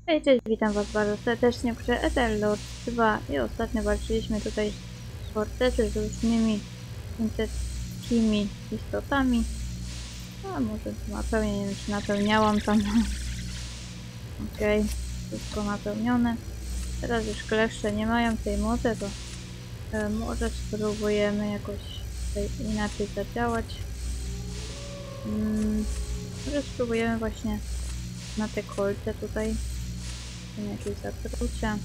Hej, cześć, witam was bardzo serdecznie przy Etherlord 2 i ostatnio walczyliśmy tutaj w fortecy z różnymi syntetyckimi istotami. A może napełnię, nie wiem czy napełniałam tam. Okej, wszystko napełnione. Teraz już kleszcze nie mają tej mocy, to może spróbujemy jakoś tutaj inaczej zadziałać. Może spróbujemy właśnie na te kolce tutaj. Jakieś zatrucia.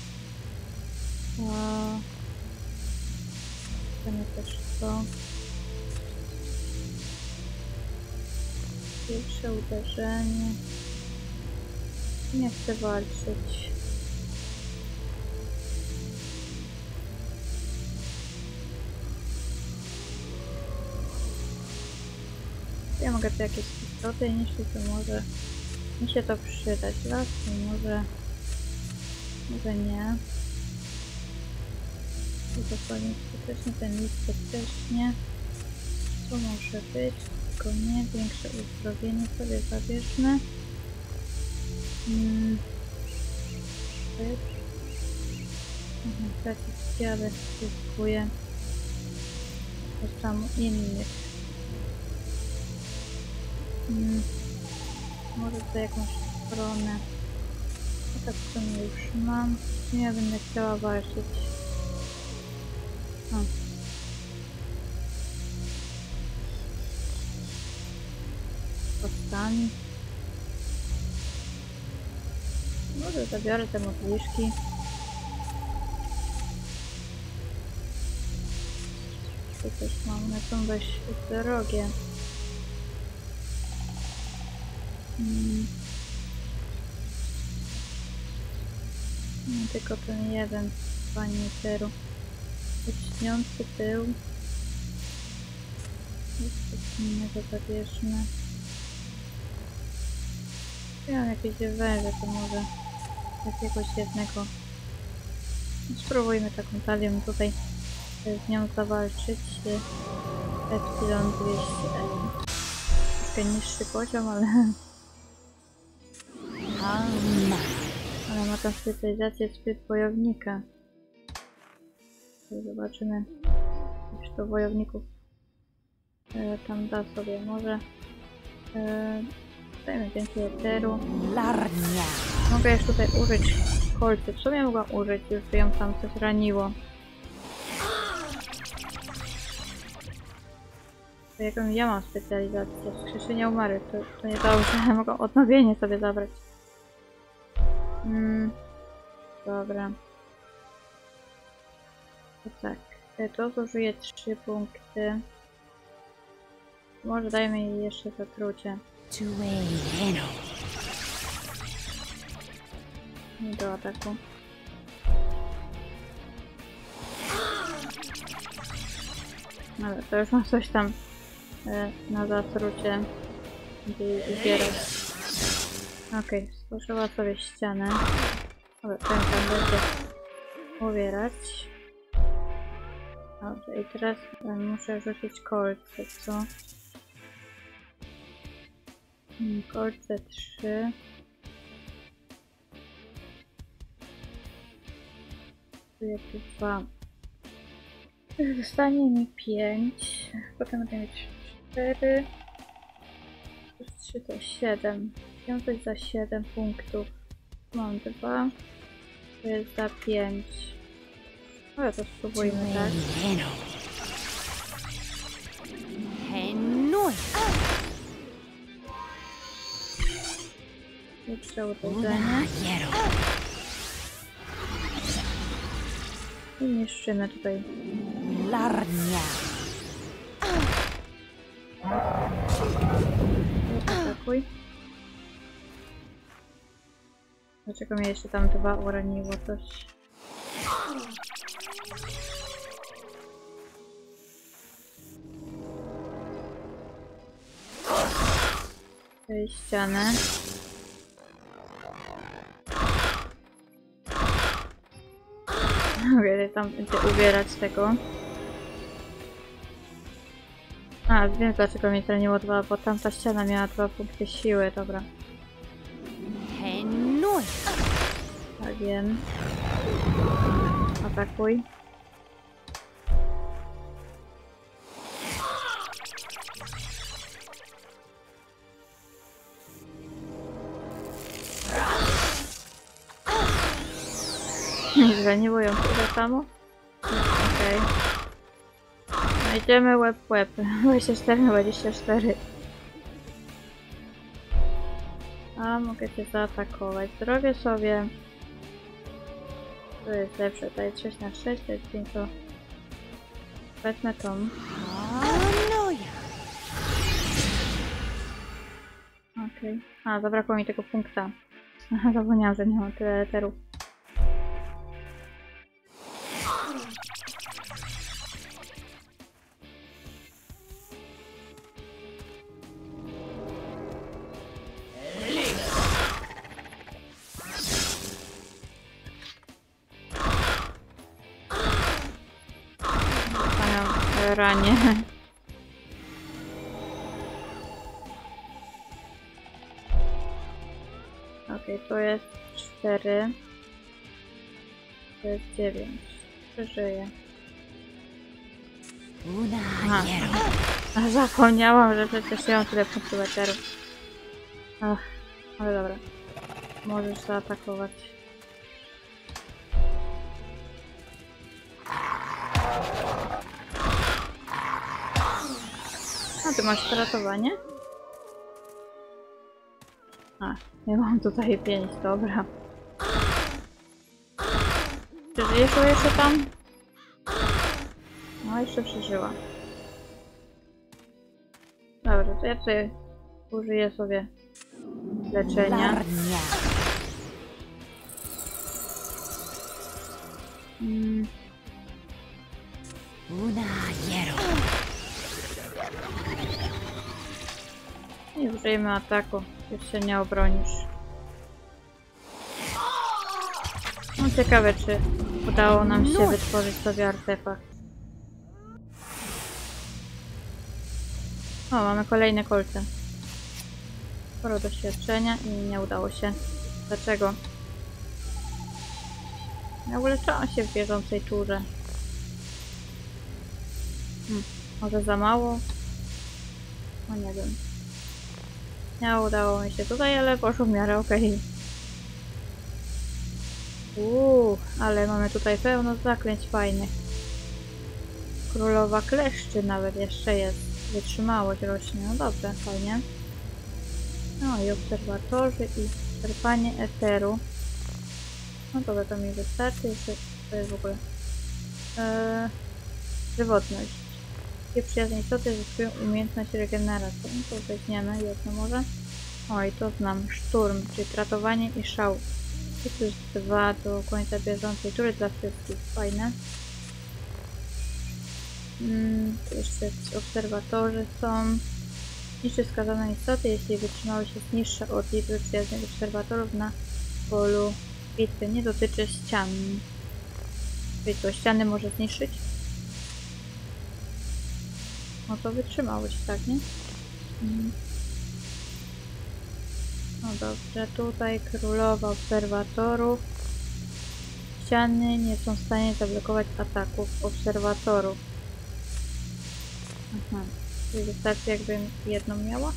Chcemy też to. Pierwsze uderzenie. Nie chcę walczyć. Ja mogę tu jakieś istoty niszczyć, to może mi się to przydać. Las, może nie. To dokładnie skutecznie, ten list też nie. Co może być? Tylko nie. Większe uzdrowienie sobie zabierzmy. Tracić wiarę zyskuje. Tam innych. Może to jakąś stronę. Tak w sumie już mam. Ja będę chciała walczyć. Kostami. Może zabiorę te modliszki. Tu też mam, one są dość drogie. No, tylko ten jeden panie Peru. Lśniący pył. Coś innego zabierzmy. Ja mam jakieś węże, to może jakiegoś jednego. Spróbujmy taką talią tutaj z nią zawalczyć. Epsilon 200. Troszkę niższy poziom, ale ma tam specjalizację spryt wojownika. Zobaczymy, już to wojowników tam da sobie. Może dajmy więcej eteru. Mogę już tutaj użyć kolcy. W sumie mogłam użyć, już by ją tam coś raniło. To jaką ja mam specjalizację? Wskrzeszenia umarłych. To nie dobrze. Mogę odnowienie sobie zabrać. Dobra. To tak. To zużyje 3 punkty. Może dajmy jej jeszcze zatrucie. Nie do ataku. Ale to już mam coś tam na zatrucie. Gdzie zbierać. Okej, stworzyła sobie ścianę. Ale ten tam będzie ubierać. Dobrze, i teraz muszę rzucić kolce, co? Kolce 3. Tu jest 2. Zostanie mi 5. Potem będę mieć 4. Plus 3 to 7. Wiązać za 7 punktów. Mam 2. To jest za 5. Ale to spróbujmy, tak? Lepsze uderzenie. I niszczymy tutaj. Atakuj. Dlaczego mnie jeszcze tam 2 uraniło coś? Tej ścianę. Mogę tam ubierać tego. A, wiem dlaczego mnie treniło 2, bo tamta ściana miała 2 punkty siły, dobra. Tak wiem. Atakuj. Nieźle, nie boją tyle samo. Okej. No idziemy łeb w łeb. 24 na 24. A mogę cię zaatakować. Zrobię sobie... To jest lepsze. To jest 6 na 6, to jest 5, to... Wezmę tą. Okej. A, zabrakło mi tego punkta. Zapomniałam, że nie mam tyle eterów. Ranie. Okej, to jest 4. To jest 9. Przeżyję. Aha. Zapomniałam, że przecież ja mam tyle punktów eterów. Ach, ale dobra. Możesz zaatakować. A, ty masz ratowanie? A, ja mam tutaj 5, dobra. Przeżyjesz jeszcze tam? No, jeszcze przeżyła. Dobra, to ja tutaj użyję sobie leczenia. I użyjmy ataku, już się nie obronisz. No ciekawe, czy udało nam się wytworzyć sobie artefakt. O, mamy kolejne kolce. Sporo doświadczenia i nie udało się. Dlaczego? Ja uleczyłam się w bieżącej turze. Może za mało? No nie wiem. Nie udało mi się tutaj, ale poszło w miarę okej. Ale mamy tutaj pełno zaklęć fajnych. Królowa kleszczy nawet jeszcze jest. Wytrzymałość rośnie. No dobrze, fajnie. No i obserwatorzy i czerpanie eteru. No dobra, to mi wystarczy. Jeszcze to jest w ogóle żywotność. Wszystkie przyjazne istoty zyskują umiejętność regeneracji. No to weźmiemy jedno może. Oj, to znam. Szturm, czyli tratowanie i szał. I plus 2 do końca bieżącej tury dla wszystkich. Fajne. Jeszcze obserwatorzy są. Niszczy skazane istoty, jeśli wytrzymałość jest niższa od liczby przyjaznych obserwatorów na polu bitwy. Nie dotyczy ścian. Czyli to ściany może zniszczyć? No to wytrzymałość, tak, nie? No dobrze, tutaj królowa obserwatorów. Ściany nie są w stanie zablokować ataków obserwatorów. Aha, czyli wystarczy jakbym jedną miała?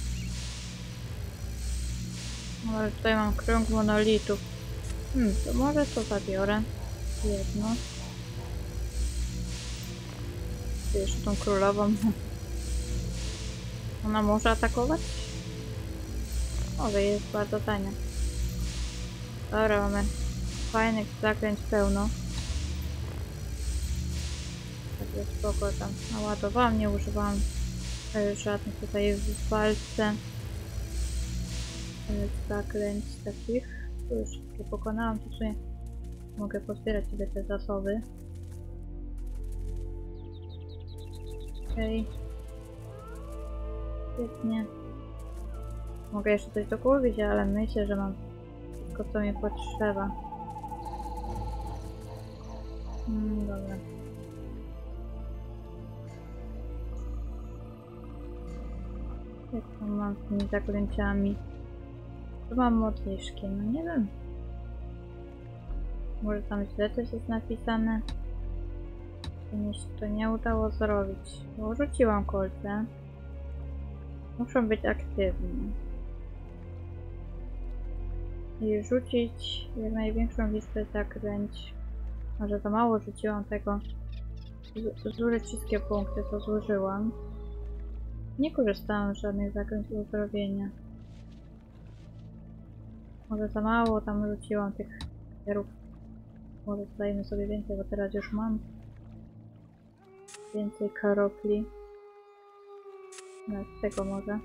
No ale tutaj mam krąg monolitów. To może to zabiorę. Jedno. Jeszcze tą królową. Ona może atakować? Może, jest bardzo tania. Dobra, mamy fajnych zaklęć pełno. Także spoko tam naładowałam, nie używałam żadnych tutaj w walce zaklęć takich. Tu już je pokonałam, to sobie mogę pozbierać sobie te zasoby. Okej. Świetnie. Mogę jeszcze coś dokupić, ale myślę, że mam wszystko, co mi potrzeba. Dobra. Jak to mam z tymi zaklęciami? Tu mam modliszki, no nie wiem. Może tam źle coś jest napisane? To mi się to nie udało zrobić. Bo rzuciłam kolce. Muszą być aktywni. I rzucić jak największą liczbę zaklęć. Może za mało rzuciłam tego. Zużyć wszystkie punkty, to zużyłam. Nie korzystałam z żadnych zaklęć uzdrowienia. Może za mało tam rzuciłam tych kierów. Może dajmy sobie więcej, bo teraz już mam więcej karopli. Nawet z tego może.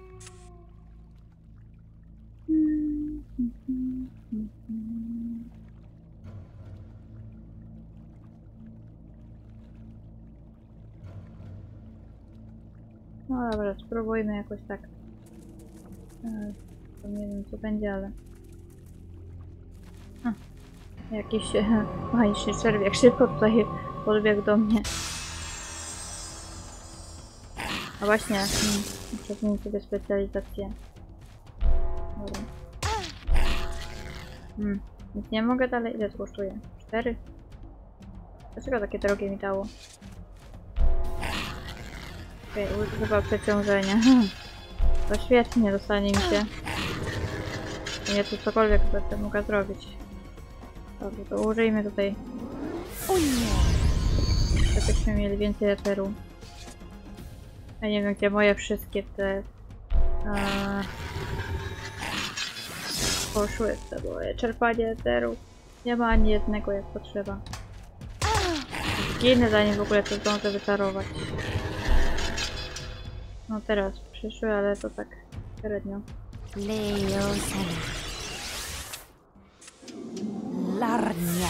No dobra, spróbujmy jakoś tak. To nie wiem co będzie, ale... Jakiś magiczny czerwiak szybko tutaj podbiegł do mnie. A właśnie, muszę zmienić sobie specjalizację. Dobra. Nic nie mogę dalej. Ile to kosztuje? 4? Dlaczego takie drogie mi dało? Okej, używa przeciążenia. To świetnie, dostanie mi się. Nie tu cokolwiek będę mogła zrobić. Dobrze, to użyjmy tutaj. O nie! Żebyśmy mieli więcej eteru. Ja nie wiem, gdzie moje wszystkie te... poszły w to moje czerpanie eteru. Nie ma ani jednego jak potrzeba. Zginę zanim w ogóle to zdążę wyczarować. No teraz przyszły, ale to tak średnio. Leosana. Larnia.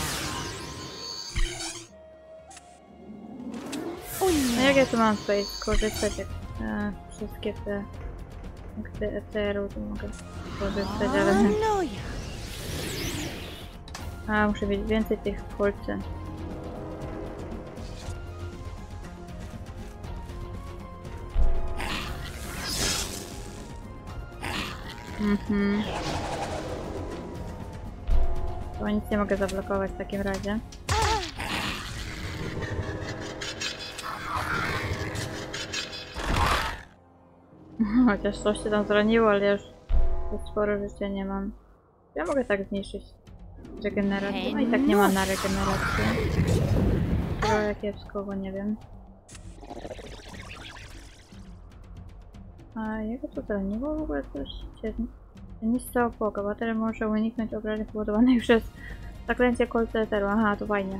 No jak ja tu mam tutaj skorzystać, jak wszystkie te punkty eteru to mogę skorzystać, ale... A, muszę mieć więcej tych w kolce. To nic nie mogę zablokować w takim razie. Chociaż coś się tam zraniło, ale już sporo życia nie mam. Ja mogę tak zniszczyć regenerację. No i tak nie mam na regenerację. Trochę kiepsko, bo nie wiem. A jego to zraniło w ogóle coś? Niska opłoka. Bateria może uniknąć obrażeń powodowanych przez zaklęcie kolce eteru. Aha, to fajnie.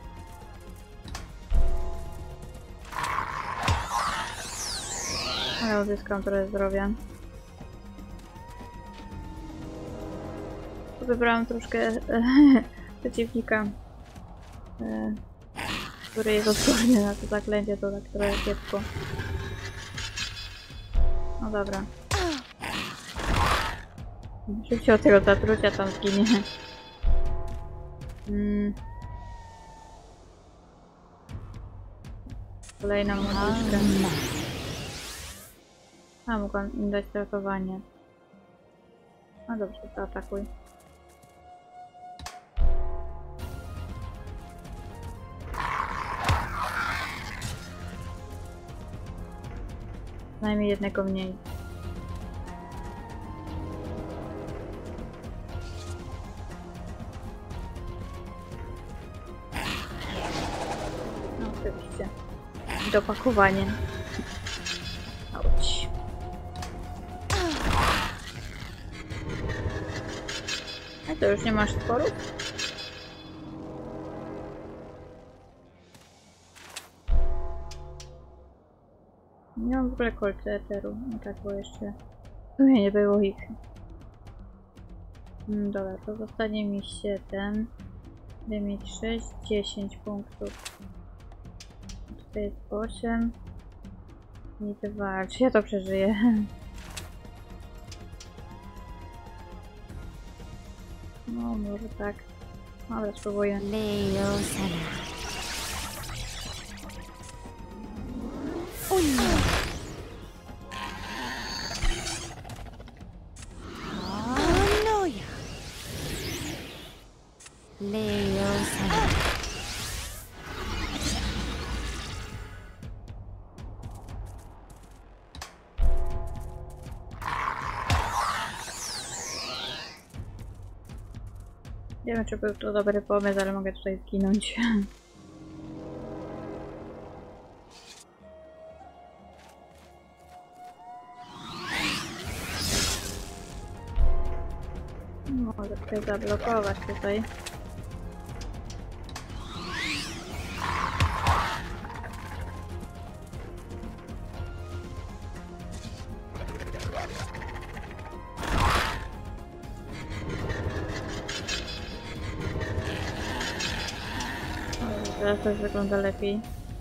Ale uzyskam trochę zdrowia. Wybrałam troszkę przeciwnika, który jest odporny na to zaklęcie, to tak trochę kiepsko. No dobra. Szybciej od tego zatrucia tam zginie. Kolejna modliszka. A, mogłam im dać ratowanie. No dobrze, to atakuj. Najmniej jednego mniej. No oczywiście. Dopakowanie. Auć. A to już nie masz sporów? Nie mam w ogóle kolce eteru. No tak, bo jeszcze... nie było ich. Dobra, to zostanie mi 7. Będę mieć 6, 10 punktów. Tutaj jest 8. I 2. Czy ja to przeżyję? No, może tak. Dobra, spróbuję. Leosana. O nie! Hanoja. Leosana. Sana. Nie wiem, czy był to dobry pomysł, ale mogę tutaj zginąć. Mogę tutaj zablokować tutaj. Teraz to już wygląda lepiej.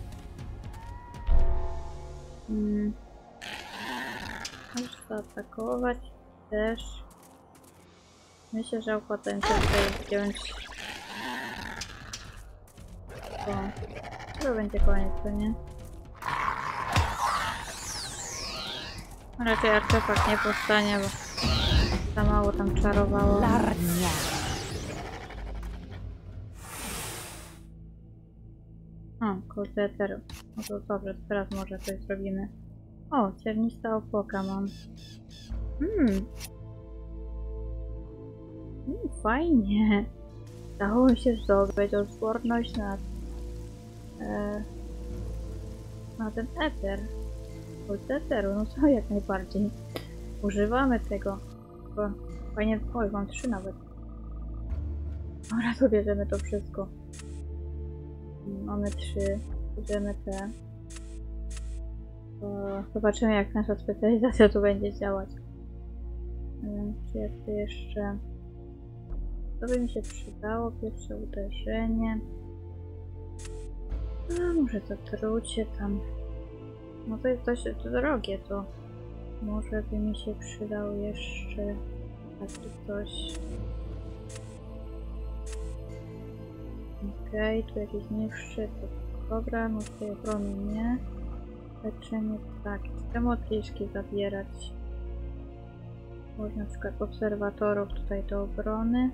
Możesz zaatakować też. Myślę, że opłaca mi się tutaj wziąć. To będzie koniec, to nie? Raczej artefakt nie powstanie, bo za mało tam czarowało. Larnia. O, kurde eteru. No to dobrze, teraz może coś zrobimy. O, ciernista opoka mam. Fajnie. Dało mi się zdobyć odporność na ten eter. Kult eteru, no co jak najbardziej. Używamy tego. Bo fajnie, oj, mam 3 nawet. Dobra, to bierzemy to wszystko. Mamy 3, bierzemy te. Zobaczymy, jak nasza specjalizacja tu będzie działać. Czy jest jeszcze... To by mi się przydało, pierwsze uderzenie. A może to trucie tam. No to jest dość drogie, to może by mi się przydał jeszcze taki coś. Okej, tu jakiś niższy, to dobra, no tej ochrony nie. Leczenie tak, te modliszki zabierać. Można na przykład obserwatorów tutaj do obrony.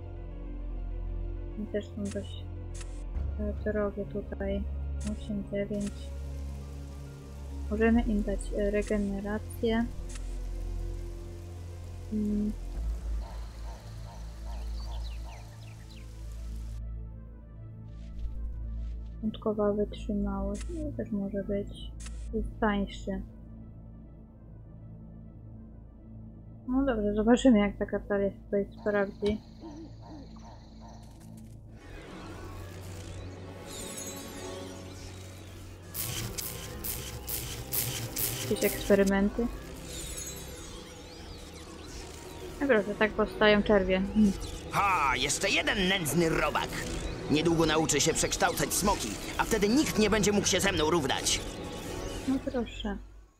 I też są dość drogie tutaj. 8, 9. Możemy im dać regenerację. Początkowa wytrzymałość. No, też może być. Jest tańszy. No dobrze, zobaczymy, jak ta katalia się tutaj sprawdzi. Jakieś eksperymenty. No proszę, tak powstają czerwie. Ha, jeszcze jeden nędzny robak. Niedługo nauczy się przekształcać smoki, a wtedy nikt nie będzie mógł się ze mną równać. No proszę.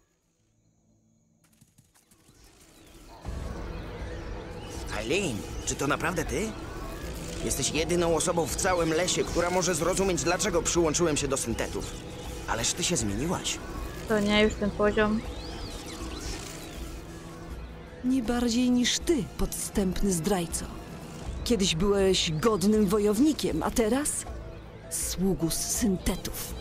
Eileen, czy to naprawdę ty? Jesteś jedyną osobą w całym lesie, która może zrozumieć, dlaczego przyłączyłem się do syntetów. Ależ ty się zmieniłaś. To nie, już ten poziom. Nie bardziej niż ty, podstępny zdrajco. Kiedyś byłeś godnym wojownikiem, a teraz sługus syntetów.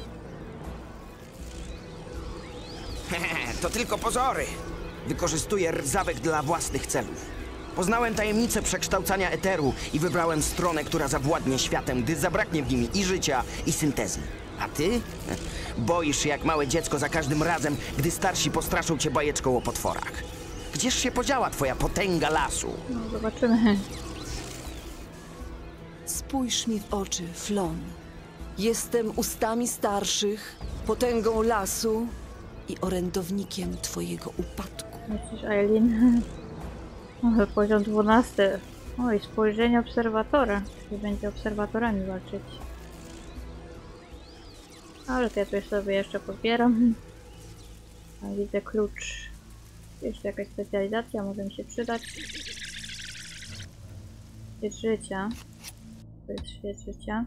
Hehe, to tylko pozory. Wykorzystuję rdzawek dla własnych celów. Poznałem tajemnicę przekształcania eteru i wybrałem stronę, która zawładnie światem, gdy zabraknie w nim i życia, i syntezy. A ty? Boisz się jak małe dziecko za każdym razem, gdy starsi postraszą cię bajeczką o potworach. Gdzież się podziała twoja potęga lasu? No zobaczymy. Spójrz mi w oczy, Flon. Jestem ustami starszych, potęgą lasu i orędownikiem twojego upadku. Myślisz, Eileen? Może poziom 12. Oj, spojrzenie obserwatora. Czyli będzie obserwatorami walczyć. Ale to ja tu sobie jeszcze pozbieram. A widzę klucz. Jeszcze jakaś specjalizacja może mi się przydać. Świeć życia. To jest świeć życia.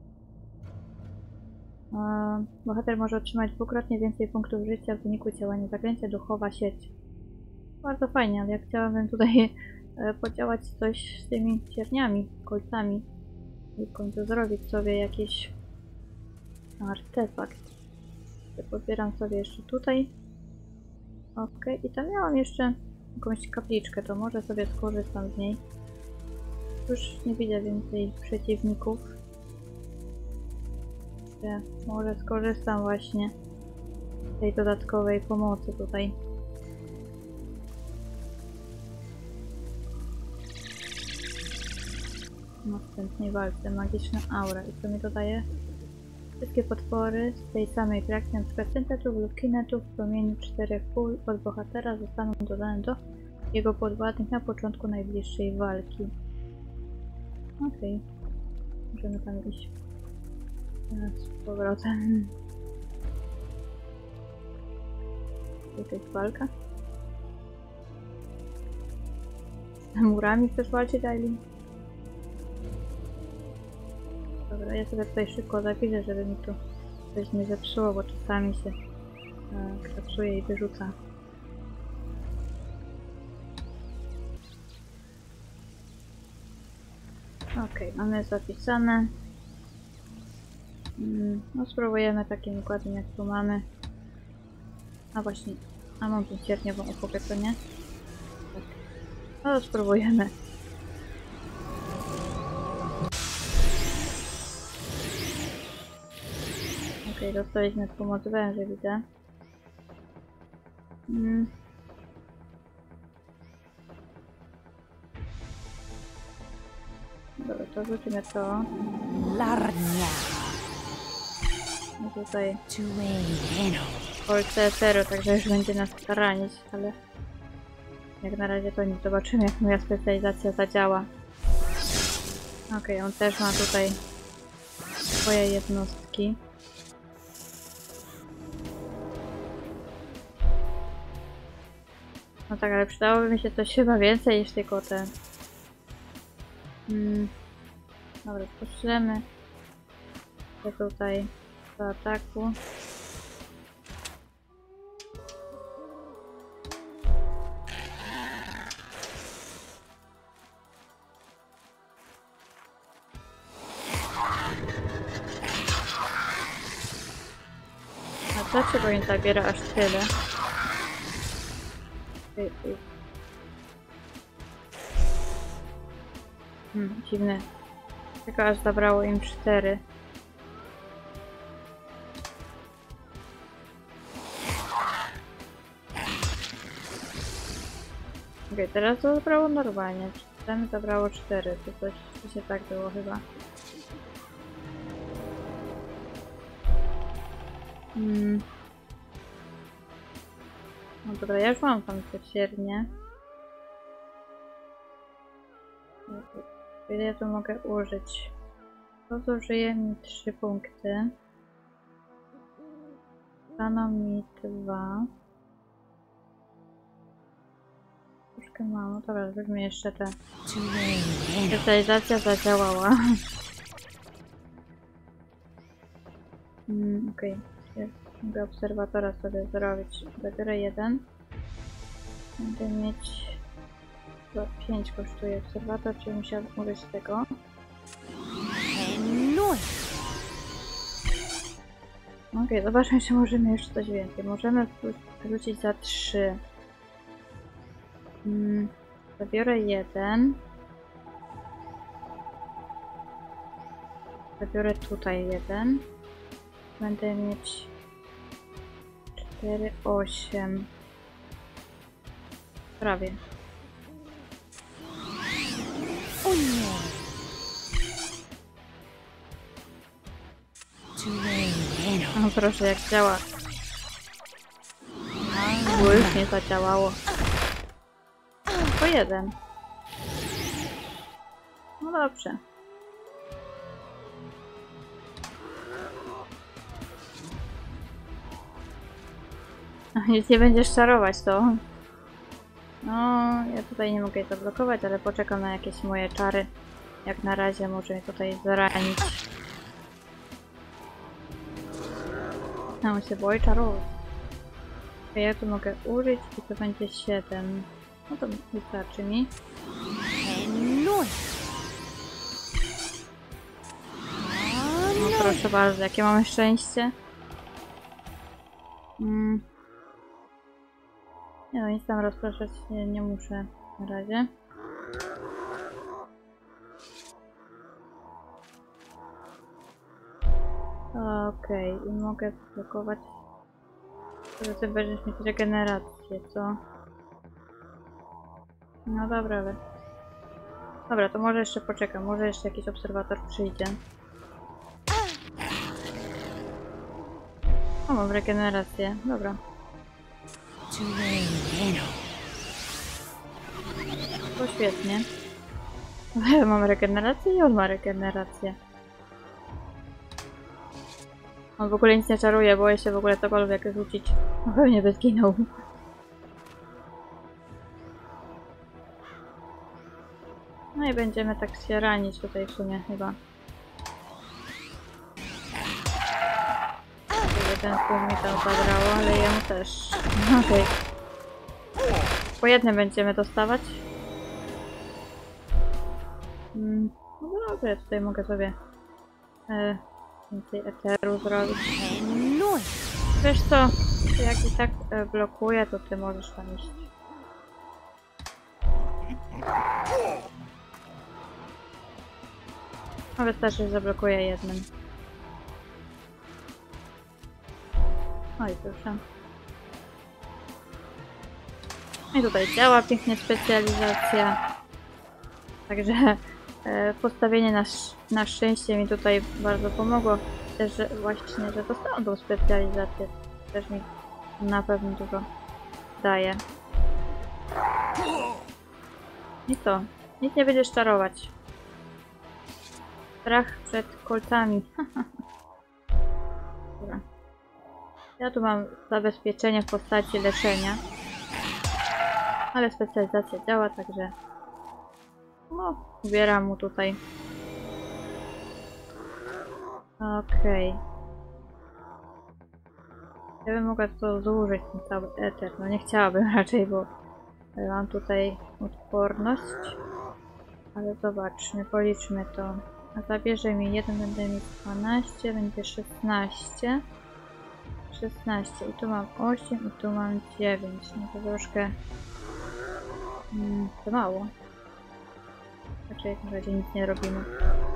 Bohater może otrzymać dwukrotnie więcej punktów życia w wyniku działania zaklęcia duchowa sieć. Bardzo fajnie, ale ja chciałabym tutaj podziałać coś z tymi cierniami, kolcami. I w końcu zrobić sobie jakiś artefakt. Podbieram sobie jeszcze tutaj. Ok, i tam miałam jeszcze jakąś kapliczkę, to może sobie skorzystam z niej. Już nie widzę więcej przeciwników. Może skorzystam właśnie z tej dodatkowej pomocy tutaj. W następnej walce magiczna aura. I co mi to daje? Wszystkie potwory z tej samej frakcji, np. syntetów lub kinetów w promieniu 4 pól od bohatera zostaną dodane do jego podwładnych na początku najbliższej walki. Okej. Możemy tam iść. Teraz z powrotem. To jest walka? Z murami chcesz walczyć, Aileen? Dobra, ja sobie tutaj szybko zapiszę, żeby mi tu coś nie zepsuło, bo czasami się krapsuje i wyrzuca. Okej, mamy zapisane. No spróbujemy takim układem jak tu mamy. A właśnie, a mam tu cierniową epokę, to nie? Tak. No spróbujemy. Okej, dostaliśmy pomoc węży, widzę. Dobra, to rzucimy to. Larnia. I tutaj Tueno. kolce eteru, także już będzie nas ranić, ale jak na razie to nie zobaczymy, jak moja specjalizacja zadziała. Okej, on też ma tutaj swoje jednostki. No tak, ale przydałoby mi się coś chyba więcej niż tylko te... Dobra, poślemy się tutaj do ataku. A dlaczego nie zabiera aż tyle? Dziwne. Tylko aż zabrało im 4. Okej, teraz to zabrało normalnie. Tam zabrało 4. To coś się tak było chyba. No dobra, ja już mam tam te ciernie. Ile ja tu mogę użyć? To zużyje mi 3 punkty. Dano mi 2. Troszkę mało. Dobra, weźmy jeszcze te. Specjalizacja zadziałała. Okej. Mogę obserwatora sobie zrobić. Zabiorę 1. Będę mieć... 5 kosztuje obserwator, czyli musiałam użyć tego. Okej, zobaczmy, czy możemy jeszcze coś więcej. Możemy wrócić za 3. Zabiorę 1. Zabiorę tutaj 1. Będę mieć 4, 8. Prawie. O nie. O proszę, jak działa. Bo już nie zadziałało. Tylko 1. No dobrze. Nic nie będziesz czarować, to. No, ja tutaj nie mogę jej zablokować, ale poczekam na jakieś moje czary. Jak na razie może mnie tutaj zranić. No, on się boi czarować. Ja tu mogę użyć i to będzie 7. No to wystarczy mi. proszę bardzo, jakie mamy szczęście. Nie no, nic tam rozpraszać nie muszę na razie. Okej, i mogę zablokować. To ty będziesz mieć regenerację, co? No dobra, ale... Dobra, to może jeszcze poczekam, może jeszcze jakiś obserwator przyjdzie. O, mam regenerację, dobra. To świetnie. Mam regenerację i on ma regenerację. On w ogóle nic nie czaruje, boję się w ogóle cokolwiek rzucić. No pewnie by zginął. No i będziemy tak się ranić tutaj w sumie chyba. Jeden pół mi tam zabrało, ale jemu też. Okej. Po jednym będziemy dostawać. No dobrze, tutaj mogę sobie więcej eteru zrobić. Wiesz co, jak i tak blokuje, to ty możesz tam iść. No wystarczy, że zablokuję jednym. No i proszę. I tutaj działa pięknie specjalizacja. Także postawienie na szczęście mi tutaj bardzo pomogło. Też, że właśnie, że dostałam tą specjalizację. Też mi na pewno dużo daje. I to. Nic nie będziesz czarować. Strach przed kolcami. Dobra. Ja tu mam zabezpieczenie w postaci leczenia. Ale specjalizacja działa, także... No, ubieram mu tutaj. Okej. Ja bym mogła to zużyć, ten cały eter. No nie chciałabym raczej, bo mam tutaj odporność. Ale zobaczmy, policzmy to. A zabierze mi 1, będę mieć 12, będzie 16. 16 i tu mam 8 i tu mam 9. No to troszkę... to mało. Znaczy w razie nic nie robimy.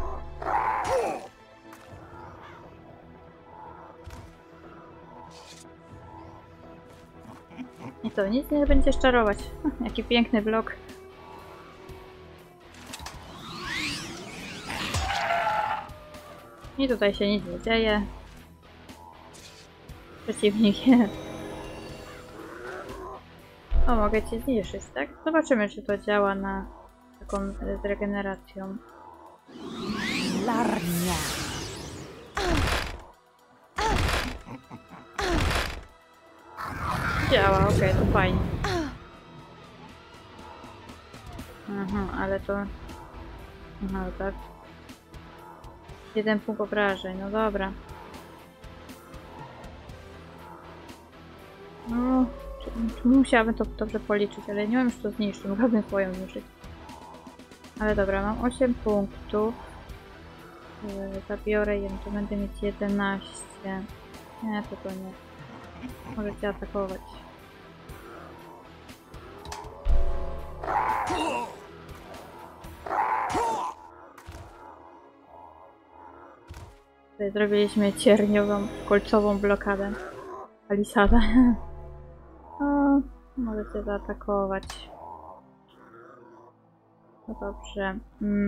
I to nic nie będziesz czarować. Jaki piękny blok. I tutaj się nic nie dzieje. Przeciwnik je. O, mogę cię zniszczyć, tak? Zobaczymy, czy to działa na taką z regeneracją. Larnia. Działa, okej, to fajnie. Aha, ale to... Aha, tak. 1 punkt obrażeń, no dobra. No, musiałabym to dobrze policzyć, ale nie wiem, czy to zniszczyć, mogłabym swoją zniszczyć. Ale dobra, mam 8 punktów. Zabiorę jem, to będę mieć 11. Nie, to nie. Możecie atakować. Tutaj zrobiliśmy cierniową, kolcową blokadę. Palisada. O, możecie zaatakować. No dobrze.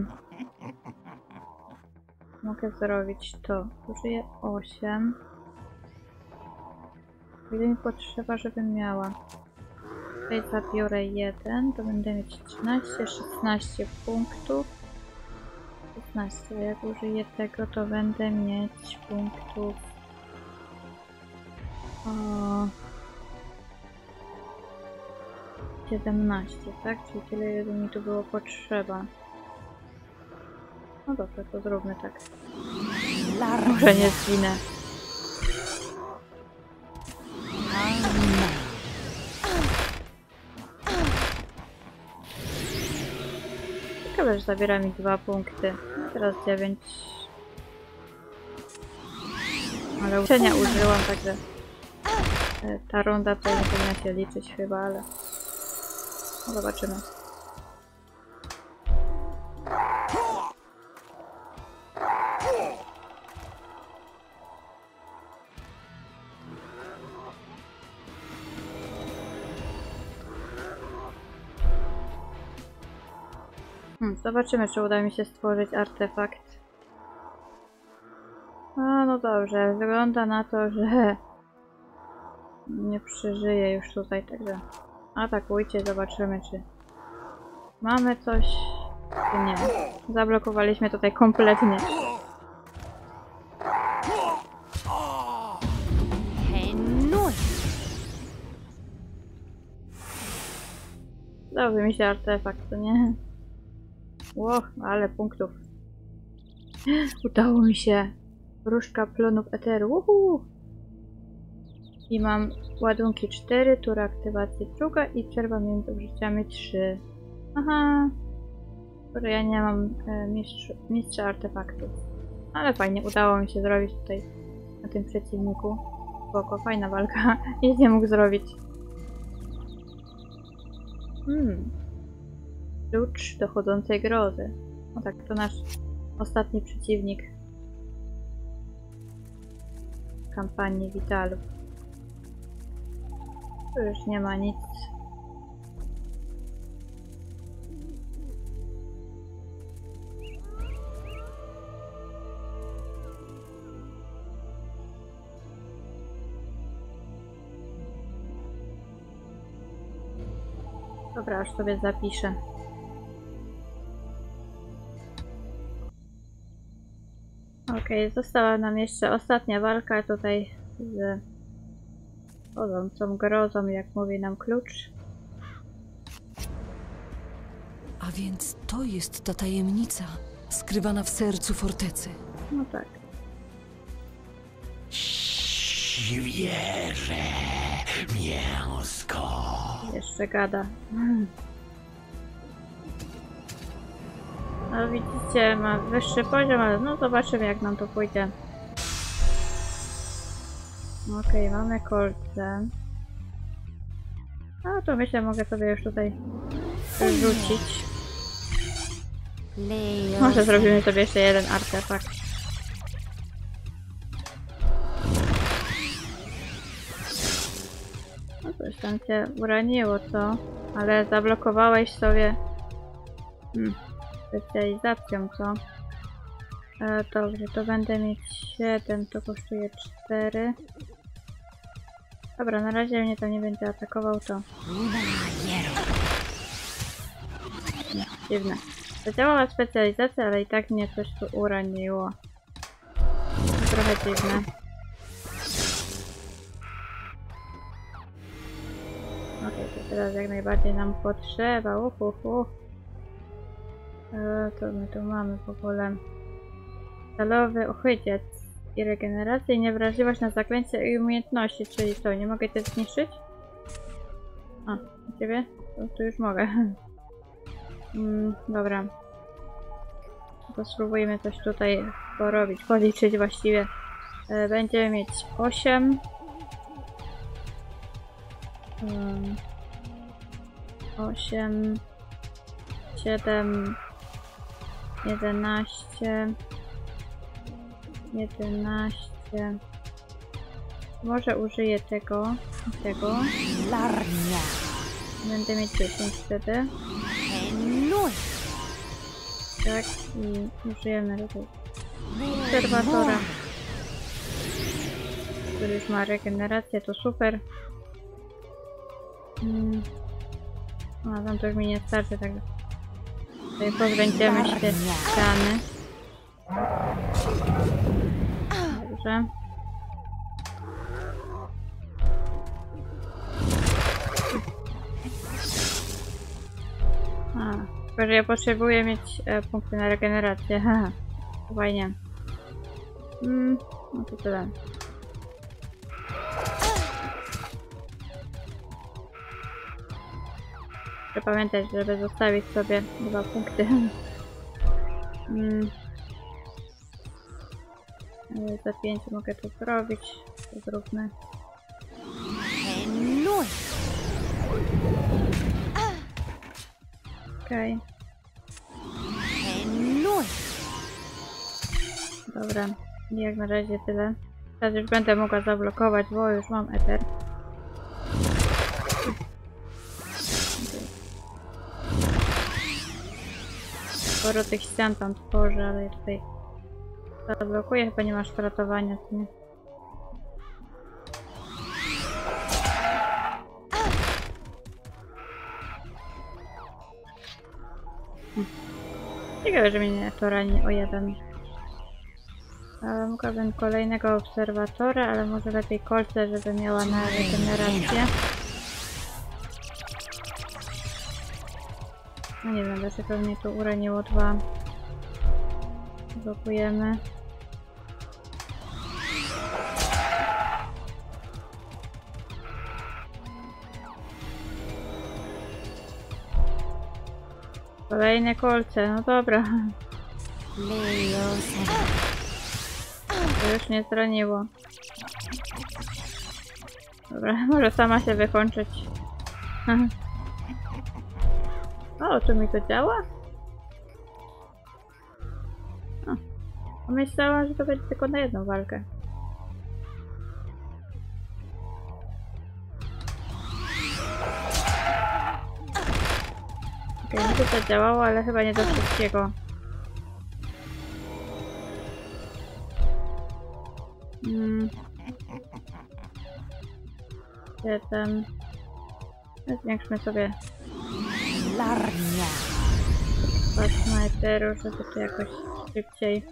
Mogę zrobić to. Użyję 8. Ile mi potrzeba, żebym miała? Tutaj zabiorę 1, to będę mieć 13, 16 punktów. 16, a jak użyję tego, to będę mieć punktów... O... 17, tak? Czyli tyle, ile mi tu było potrzeba. No dobrze, to zróbmy tak. Może nie zginę. Ciekawe, że zabiera mi 2 punkty. Teraz 9. Ale uczenia użyłam, także ta runda to nie powinna się liczyć chyba, ale no zobaczymy. Zobaczymy, czy uda mi się stworzyć artefakt. No dobrze, wygląda na to, że nie przeżyję już tutaj, także atakujcie, zobaczymy, czy mamy coś, czy nie. Zablokowaliśmy tutaj kompletnie. Henui. Dobrze mi się artefakt, to nie? Łoch, ale punktów. Udało mi się. Różdżka plonów eteru. Uhu. I mam ładunki 4, tura aktywacji 2 i przerwa między użyciami 3. Aha. Które ja nie mam mistrza artefaktów. Ale fajnie, udało mi się zrobić tutaj na tym przeciwniku. Spoko, fajna walka. Nic nie mógł zrobić. Klucz dochodzącej grozy. No tak, to nasz ostatni przeciwnik kampanii Vitalów. Tu już nie ma nic. Dobra, aż sobie zapiszę. Okej, została nam jeszcze ostatnia walka tutaj z chodzącą grozą, jak mówi nam klucz. A więc to jest ta tajemnica skrywana w sercu fortecy. No tak. Świeże mięsko. Jeszcze gada. No widzicie, ma wyższy poziom, ale no zobaczymy, jak nam to pójdzie. Okej, mamy kolce. A to myślę, mogę sobie już tutaj rzucić. Może zrobimy sobie jeszcze jeden artefakt. No coś tam cię uraniło, co? Ale zablokowałeś sobie specjalizacją, co? Dobrze, to będę mieć 7, to kosztuje 4. Dobra, na razie mnie to nie będzie atakował, to... Nie, dziwne. Zadziałała specjalizacja, ale i tak mnie coś tu uraniło. Trochę dziwne. Okej, to teraz jak najbardziej nam potrzeba. To my tu mamy w ogóle stalowy uchwyciec i regeneracja i niewrażliwość na zaklęcia i umiejętności, czyli co, nie mogę cię zniszczyć? A, ciebie? To już mogę. Dobra. To spróbujmy coś tutaj porobić, policzyć właściwie. Będziemy mieć 8. 8, 7, 11, 11. Może użyję tego. Larnia. Będę mieć 10 wtedy. Henui. Tak, i użyjemy tutaj obserwatora, który już ma regenerację, to super. A tam to już mi nie starczy, tak. Tutaj pozbędziemy się te ściany. Dobrze. Tylko że ja potrzebuję mieć punkty na regenerację. Haha, fajnie. No to tyle. Muszę pamiętać, żeby zostawić sobie 2 punkty. Za 5 mogę to zrobić. To zróbmy. Henui. Okej. Henui. Dobra. Jak na razie tyle. Teraz już będę mogła zablokować, bo już mam eter. Sporo tych ścian tam tworzę, ale ja tutaj zablokuję. Chyba nie ma szpratowania, co nie? Ciekawe, że mnie to rani o 1. Mogłabym kolejnego obserwatora, ale może lepiej kolce, żeby miała na regenerację. No nie wiem, dlaczego mnie tu uraniło 2. Blokujemy. Kolejne kolce, no dobra. Leosa. To już mnie zraniło. Dobra, może sama się wykończyć. O, czy mi to działa? O, myślałam, że to będzie tylko na jedną walkę. Okej, mi to zadziałało, ale chyba nie do wszystkiego. Siedem. Zwiększmy sobie Larnia. pasma eteru, żeby to jakoś szybciej.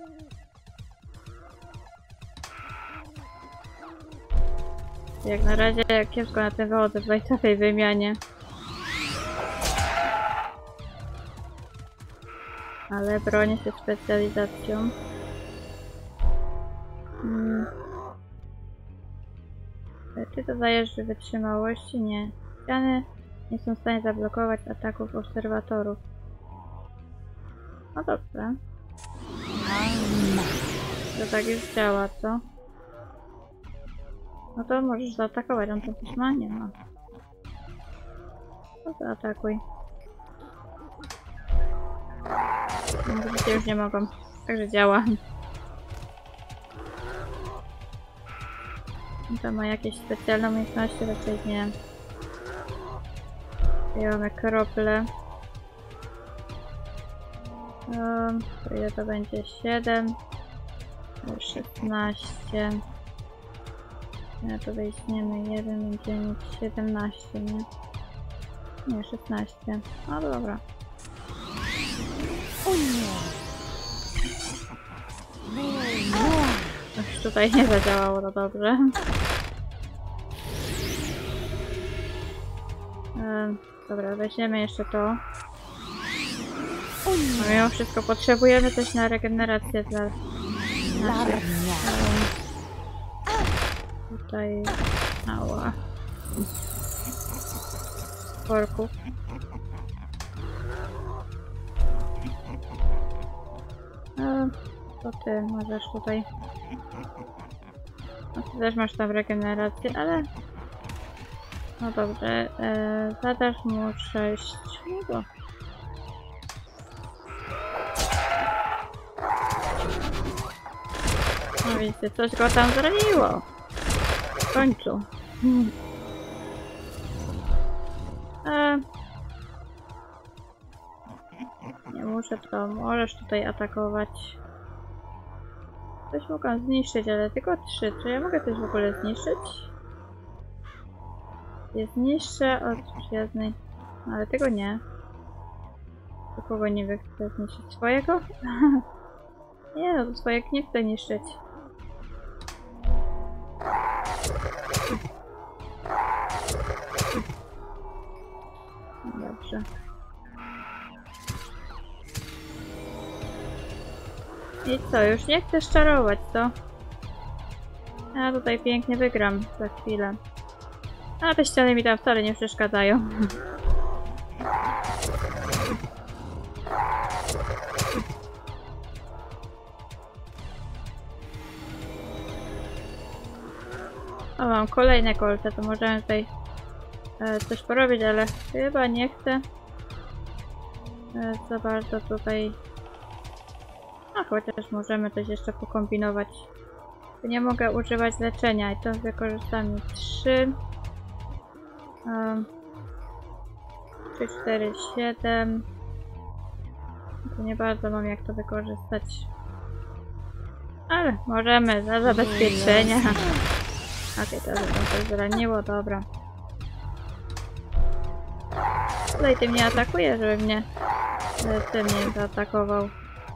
Jak na razie kiepsko na tym wychodzę w lajtowej wymianie. Ale bronię się specjalizacją. Ty dodajesz wytrzymałości? Nie. Ściany nie są w stanie zablokować ataków obserwatorów. No dobrze. To tak już działa, co? No to możesz zaatakować, on to też ma? Nie ma. No to atakuj. Widzicie, już nie mogą. Także działa. To ma jakieś specjalne umiejętności, raczej nie. Mamy krople. To ile to będzie? 7, 16. Ja to weźmiemy 1, będziemy mieć 17, nie? Nie, 16. No dobra. O nie. Już tutaj nie zadziałało to dobrze. Dobra, weźmiemy jeszcze to. No mimo wszystko potrzebujemy coś na regenerację dla naszych, tutaj ała worków. To ty możesz tutaj. No ty też masz tam regenerację, ale no dobrze, zadasz mu 6. No no widzicie, coś go tam zraniło. W końcu. Nie muszę to, możesz tutaj atakować. Coś mogę zniszczyć, ale tylko 3. Czy ja mogę coś w ogóle zniszczyć? Jest niższe od przyjaznej, ale tego nie. Do kogo niby chcę zniszczyć? Swojego? Nie, no to swojego nie chcę niszczyć. Dobrze. I co, już nie chcesz czarować, co? Ja tutaj pięknie wygram za chwilę. A te ściany mi tam wcale nie przeszkadzają. O, mam kolejne kolce, to możemy tutaj coś porobić, ale chyba nie chcę za bardzo tutaj. A chociaż możemy coś jeszcze pokombinować. Nie mogę używać leczenia i to wykorzystamy 3, 3, 4, 7. To nie bardzo mam jak to wykorzystać. Ale możemy za zabezpieczenie. Okej, to coś zraniło, dobra. Tutaj ty mnie atakuje, żeby mnie ty mnie zaatakował.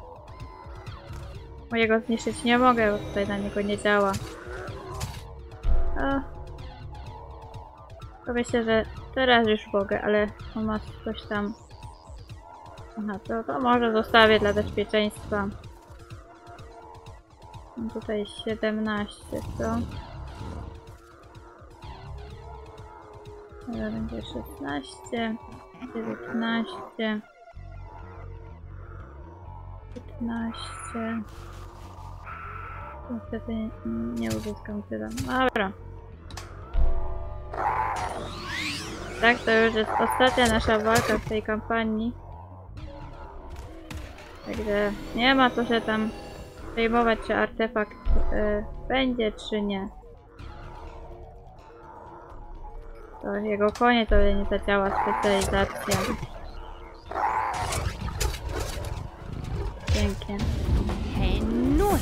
Mojego zniszczyć nie mogę, bo tutaj na niego nie działa. To myślę, że teraz już mogę, ale on ma coś tam. Aha, to może zostawię dla bezpieczeństwa. Mam tutaj 17, co? Teraz będzie 16, 19, 15. Niestety nie uzyskam tyle. Dobra. Tak, to już jest ostatnia nasza walka w tej kampanii. Także nie ma co się tam przejmować, czy artefakt będzie, czy nie. To jego konie to nie zadziała specjalizacja. Pięknie. Henui.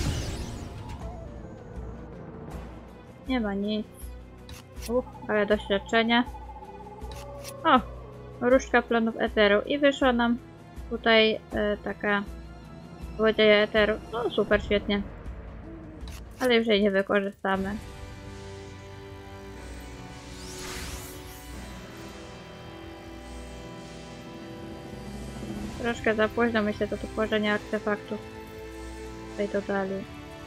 Nie ma nic. Ale doświadczenia. O! Różdżka planów eteru. I wyszła nam tutaj taka złodzieja eteru. No super, świetnie. Ale już jej nie wykorzystamy. Troszkę za późno myślę do tworzenia artefaktów. Tutaj dodali.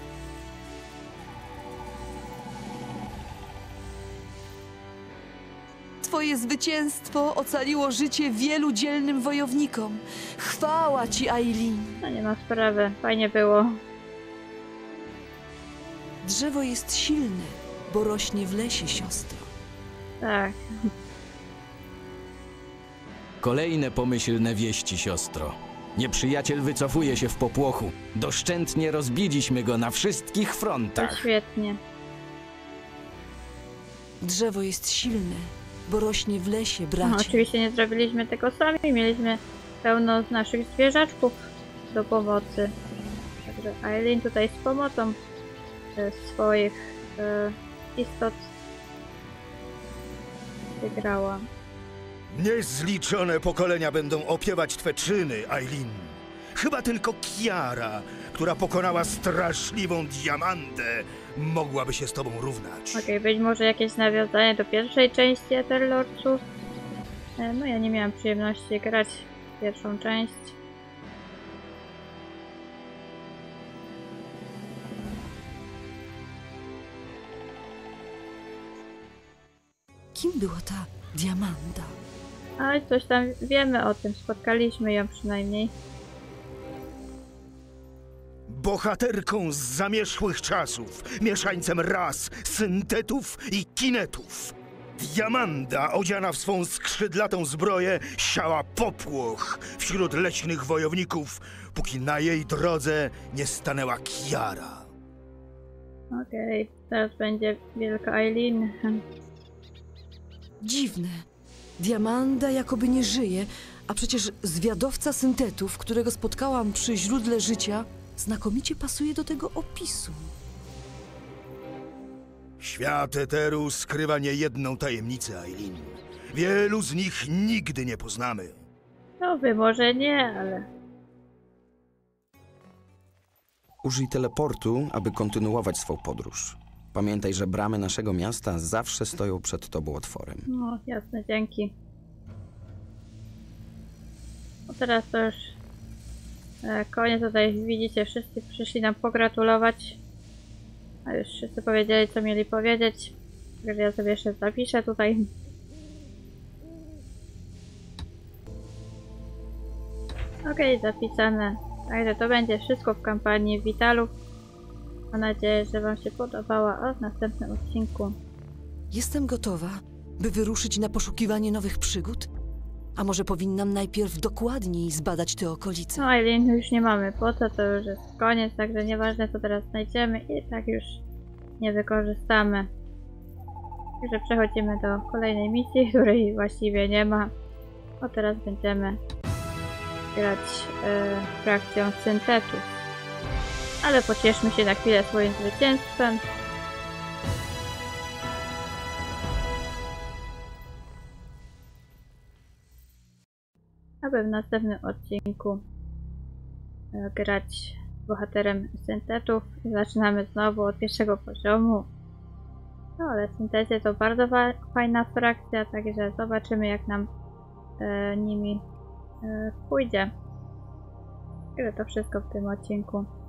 Twoje zwycięstwo ocaliło życie wielu dzielnym wojownikom. Chwała ci, Eileen. No nie ma sprawy. Fajnie było. Drzewo jest silne, bo rośnie w lesie, siostro. Tak. Kolejne pomyślne wieści, siostro. Nieprzyjaciel wycofuje się w popłochu. Doszczętnie rozbiliśmy go na wszystkich To frontach. świetnie. Drzewo jest silne, bo rośnie w lesie, No, bracie. oczywiście nie zrobiliśmy tego sami. Mieliśmy pełno naszych zwierzaczków do pomocy. Także Eileen tutaj z pomocą swoich istot wygrała. Niezliczone pokolenia będą opiewać twe czyny, Eileen. Chyba tylko Kiara, która pokonała straszliwą Diamandę, mogłaby się z tobą równać. Okej, być może jakieś nawiązanie do pierwszej części Etherlordsów. No ja nie miałam przyjemności grać w pierwszą część. Kim była ta Diamanda? Ale coś tam wiemy o tym, spotkaliśmy ją przynajmniej. Bohaterką z zamierzchłych czasów, mieszańcem ras, syntetów i kinetów. Diamanda, odziana w swą skrzydlatą zbroję, siała popłoch wśród leśnych wojowników, póki na jej drodze nie stanęła Kiara. Okej, teraz będzie wielka Eileen. Dziwne. Diamanda jakoby nie żyje, a przecież zwiadowca syntetów, którego spotkałam przy źródle życia, znakomicie pasuje do tego opisu. Świat Eteru skrywa niejedną tajemnicę, Eileen. Wielu z nich nigdy nie poznamy. No wy może nie, ale... Użyj teleportu, aby kontynuować swą podróż. Pamiętaj, że bramy naszego miasta zawsze stoją przed tobą otworem. No jasne, dzięki. No teraz to już koniec, tutaj widzicie, wszyscy przyszli nam pogratulować. A już wszyscy powiedzieli, co mieli powiedzieć. Także ja sobie jeszcze zapiszę tutaj. Okej, zapisane. Także to będzie wszystko w kampanii Vitalów. Mam nadzieję, że Wam się podobała, a w następnym odcinku Jestem gotowa, by wyruszyć na poszukiwanie nowych przygód? A może powinnam najpierw dokładniej zbadać te okolice? no Eileen już nie mamy po co, to już jest koniec, także nieważne co teraz znajdziemy i tak już nie wykorzystamy. Także przechodzimy do kolejnej misji, której właściwie nie ma. A teraz będziemy grać frakcją syntetów. Ale pocieszmy się na chwilę swoim zwycięstwem. Aby w następnym odcinku grać bohaterem syntetów. Zaczynamy znowu od pierwszego poziomu. No ale syntezy to bardzo fajna frakcja, także zobaczymy jak nam nimi pójdzie. I to wszystko w tym odcinku.